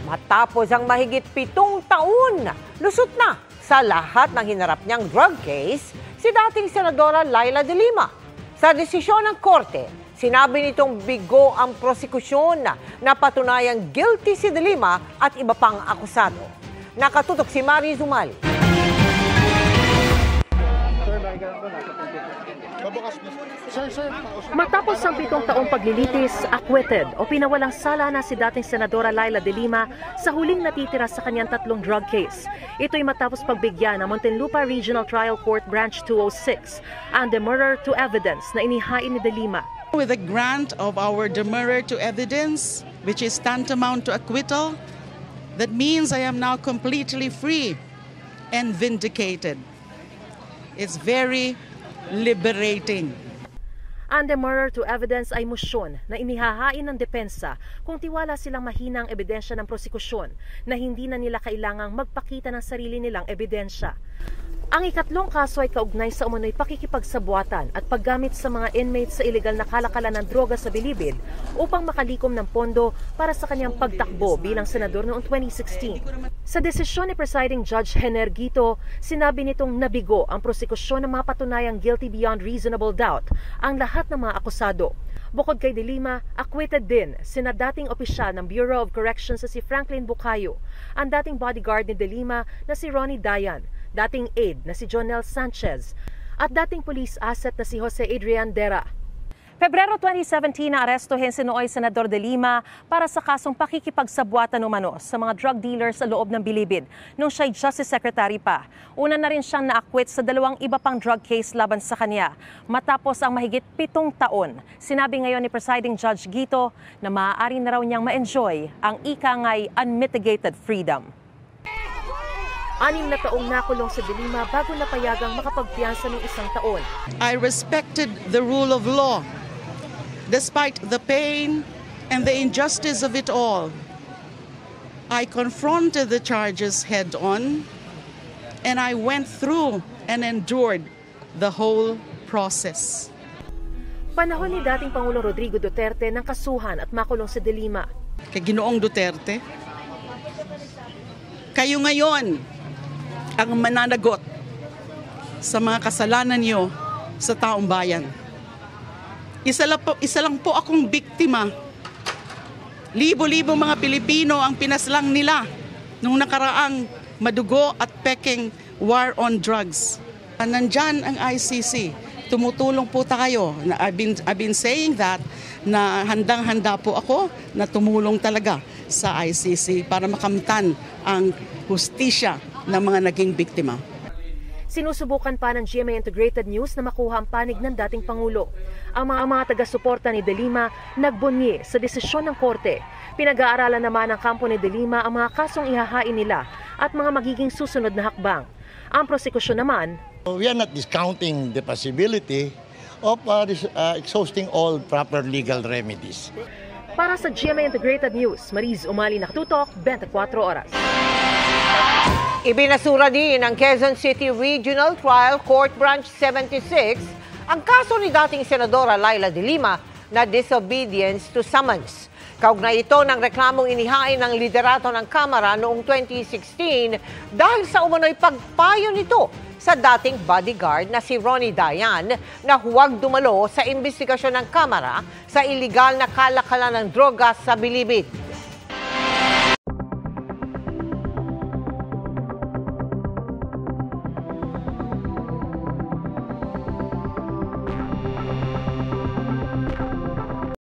Matapos ang mahigit 7 taon, lusot na sa lahat ng hinarap niyang drug case si dating Senadora Leila de Lima. Sa desisyon ng korte, sinabi nitong bigo ang prosekusyon na patunayang guilty si de Lima at iba pang akusado. Nakatutok si Mariz Umali. Matapos ang 7 taong paglilitis, acquitted o pinawalang sala na si dating Senadora Leila de Lima sa huling natitira sa kanyang 3 drug case. Ito'y matapos pagbigyan ng Muntinlupa Regional Trial Court Branch 206 ang demurrer to evidence na inihain ni de Lima. With the grant of our demurrer to evidence, which is tantamount to acquittal, that means I am now completely free and vindicated. It's very liberating. Ang demurrer to evidence ay motion na inihahain ng depensa kung tiwala silang mahina ang ebidensya ng prosekusyon na hindi na nila kailangang magpakita ng sarili nilang ebidensya. Ang ikatlong kaso ay kaugnay sa umano'y pakikipagsabuatan at paggamit sa mga inmates sa iligal na kalakalan ng droga sa Bilibid upang makalikom ng pondo para sa kanyang pagtakbo bilang senador noong 2016. Sa desisyon ni Presiding Judge Hener Guito, sinabi nitong nabigo ang prosekusyon na mapatunayang guilty beyond reasonable doubt ang lahat ng mga akusado. Bukod kay de Lima, acquitted din sina dating opisyal ng Bureau of Corrections na si Franklin Bucayo, ang dating bodyguard ni de Lima na si Ronnie Dayan, dating aide na si Jonel Sanchez, at dating police asset na si Jose Adrian Dera. Pebrero 2017 na arestuhin si Nooy Senador de Lima para sa kasong pakikipagsabuatan umano sa mga drug dealers sa loob ng Bilibid nung siya'y Justice Secretary pa. Una na rin siyang na-acquit sa 2 iba pang drug case laban sa kanya. Matapos ang mahigit 7 taon, sinabi ngayon ni Presiding Judge Guito na maaari na raw niyang ma-enjoy ang ikangay unmitigated freedom. 6 na taong nakulong si de Lima bago napayagang makapagpiyansa ng 1 taon. I respected the rule of law. Despite the pain and the injustice of it all, I confronted the charges head-on and I went through and endured the whole process. Panahon ni dating Pangulong Rodrigo Duterte ng kasuhan at makulong si de Lima. Kay Ginoong Duterte, kayo ngayon ang mananagot sa mga kasalanan niyo sa taong bayan. Isa lang po akong biktima. Libo-libo mga Pilipino ang pinaslang nila nung nakaraang madugo at peking war on drugs. Nandyan ang ICC. Tumutulong po tayo. I've been saying that na handang-handa po ako na tumulong talaga sa ICC para makamtan ang hustisya ng mga naging biktima. Sinusubukan pa ng GMA Integrated News na makuha ang panig ng dating Pangulo. Ang mga taga-suporta ni de Lima nagbunyi sa desisyon ng korte. Pinag-aaralan naman ng kampo ni de Lima ang mga kasong ihahain nila at mga magiging susunod na hakbang. Ang prosekusyon naman, we are not discounting the possibility of exhausting all proper legal remedies. Para sa GMA Integrated News, Mariz Umali, nakatutok, 24 oras. Ibinasura din ng Quezon City Regional Trial Court Branch 76 ang kaso ni dating Senadora Leila de Lima na disobedience to summons. Kaugnay ito ng reklamong inihain ng liderato ng Kamara noong 2016 dahil sa umano'y pagpayo nito sa dating bodyguard na si Ronnie Dayan na huwag dumalo sa imbestigasyon ng Kamara sa iligal na kalakalan ng droga sa Bilibid.